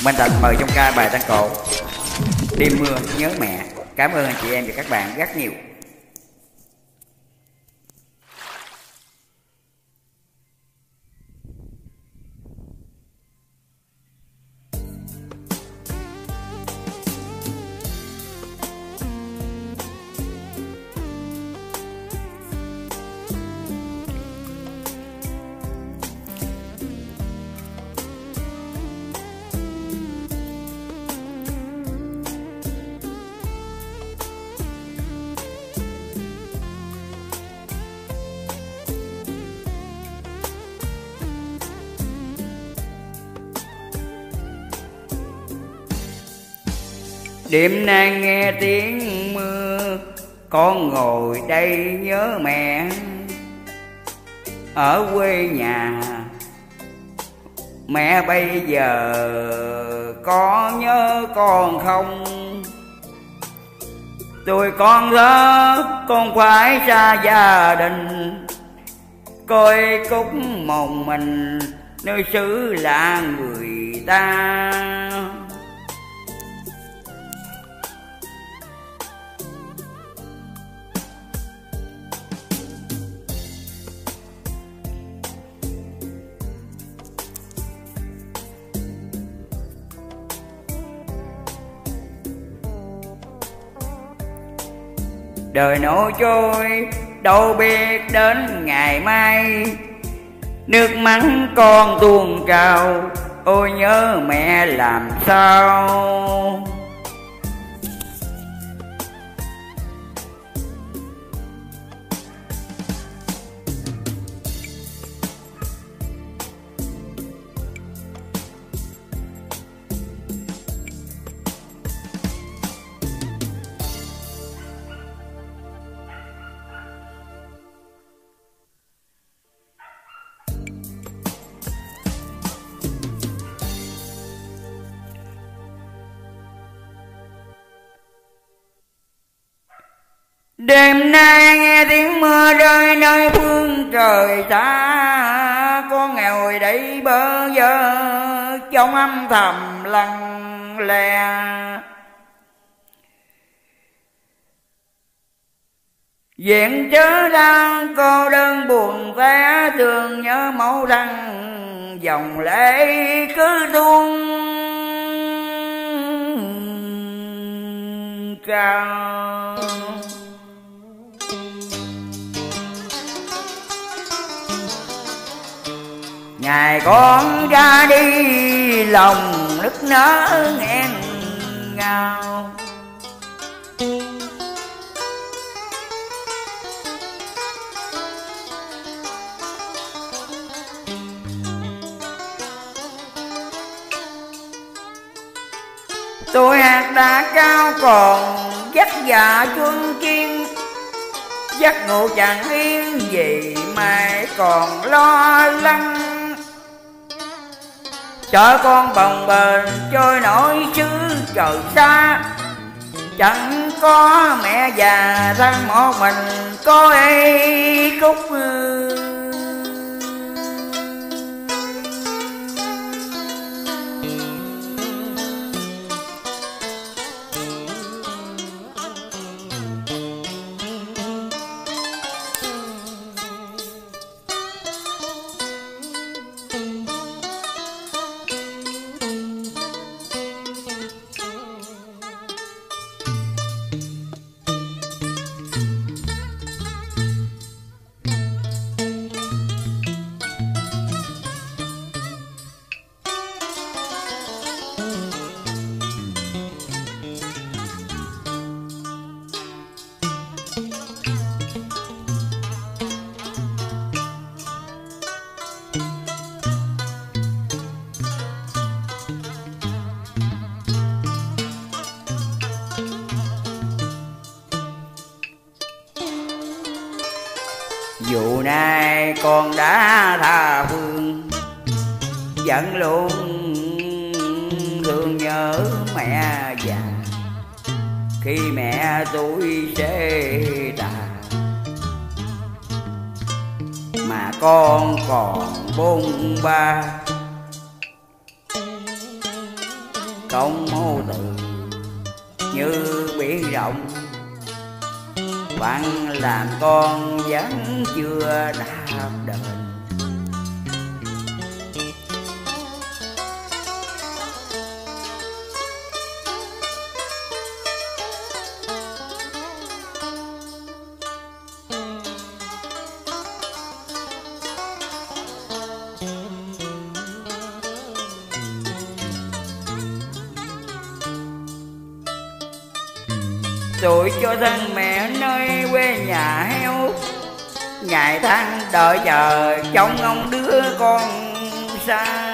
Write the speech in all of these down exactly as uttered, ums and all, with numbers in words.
Minh Thành mời trong ca bài Tăng Cổ Đêm Mưa Nhớ Mẹ. Cảm ơn anh chị em và các bạn rất nhiều. Đêm nay nghe tiếng mưa, con ngồi đây nhớ mẹ. Ở quê nhà mẹ bây giờ có nhớ con không? Tôi con thơ con phải xa gia đình, coi cúc một mình nơi xứ lạ người ta. Đời nổi trôi đâu biết đến ngày mai, nước mắt con tuôn trào, ôi nhớ mẹ làm sao. Đêm nay nghe tiếng mưa rơi nơi phương trời xa, con ngồi đây bơ vơ trong âm thầm lặng lẽ. Diện chớ đang cô đơn buồn vẻ, thường nhớ máu răng dòng lệ cứ tuôn trào. Ngày con ra đi lòng nức nở nghẹn ngào, tôi hạt đã cao còn dắt dạ chuông chiên, giấc ngủ chẳng yên gì mai còn lo lắng. Chở con bồng bềnh trôi nổi xứ trời xa, chẳng có mẹ già thân một mình có ấy cúc. Dù nay con đã tha phương, vẫn luôn thương nhớ mẹ già. Khi mẹ tôi sẽ già mà con còn bôn ba, công mô từ như biển rộng, bạn làm con vẫn chưa đáp đền. Tôi cho thân mẹ nơi quê nhà heo, ngày tháng đợi chờ trông ông đứa con xa.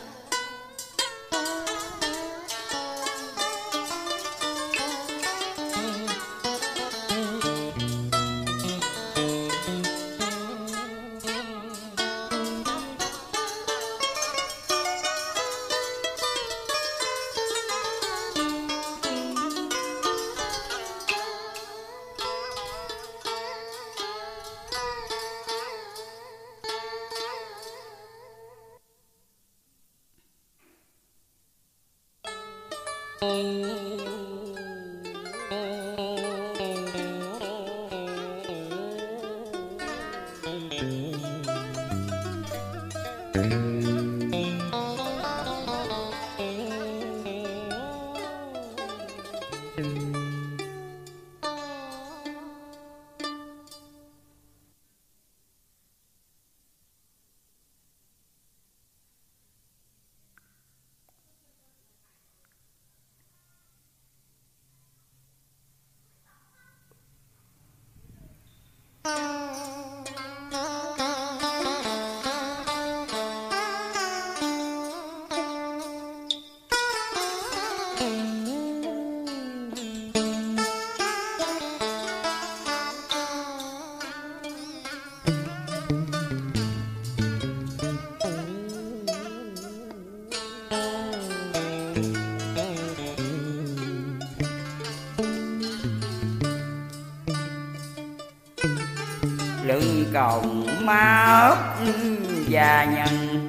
Lưng còng má ấp già nhân,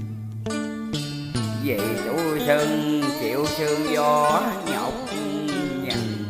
vì tôi thân chịu sương gió nhọc nhằn.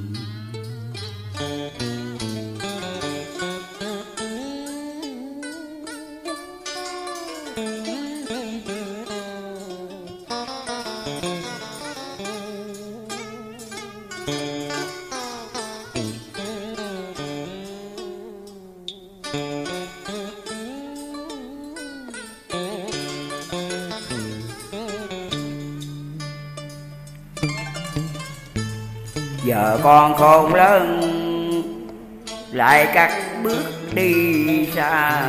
Giờ con khôn lớn lại cắt bước đi xa,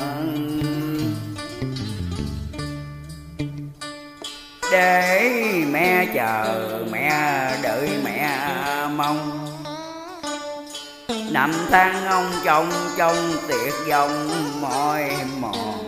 để mẹ chờ mẹ đợi mẹ mong. Năm tháng ông chồng trong tiệc dòng mỏi mòn.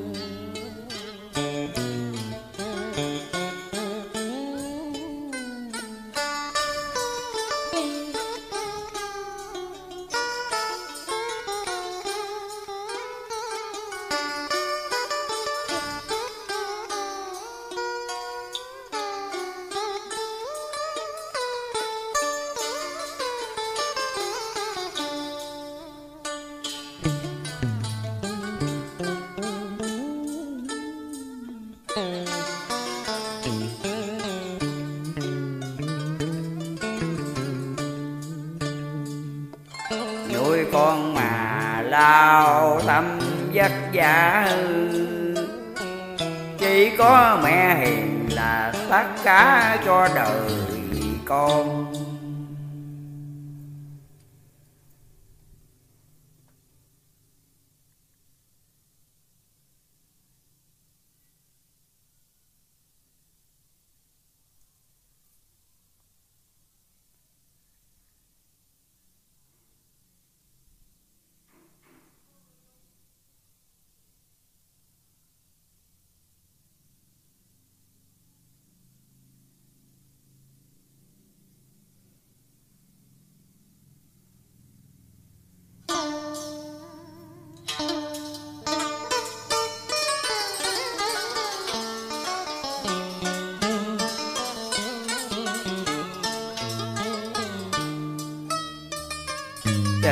Nuôi con mà lao tâm vất vả, chỉ có mẹ hiền là tất cả cho đời con.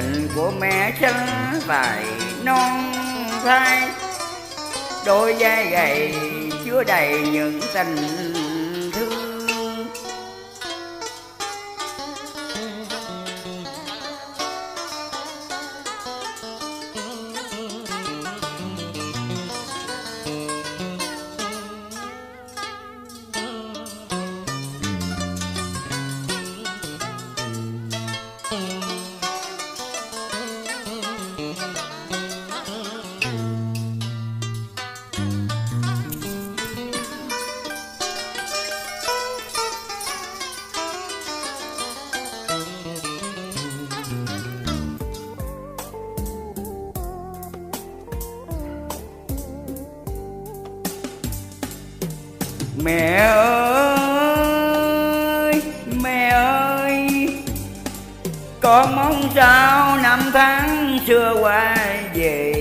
tình của mẹ xanh vài non thai, đôi vai gầy chứa đầy những tình thương. Mẹ ơi, mẹ ơi, con mong sao năm tháng xưa qua về,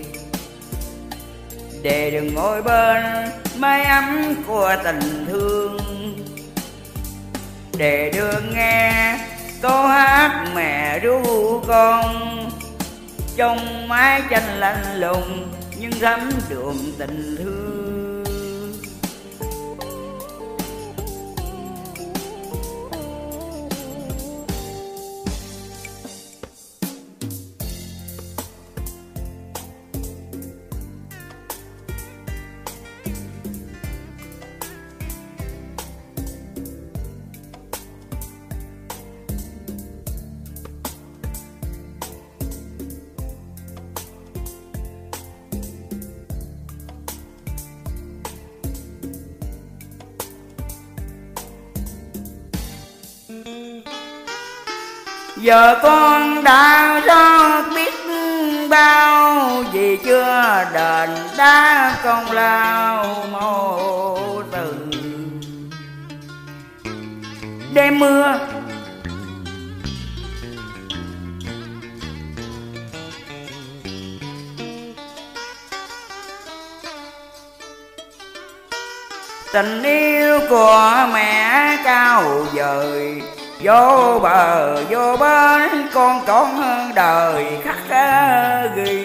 để đừng ngồi bên mái ấm của tình thương, để được nghe câu hát mẹ ru con trong mái tranh lạnh lùng nhưng thấm đượm tình thương. Giờ con đã rót biết bao, vì chưa đền đáp công lao mẫu tử. Đêm mưa tình yêu của mẹ cao vời, vô bờ vô bến con trọn hơn đời khắc ghi.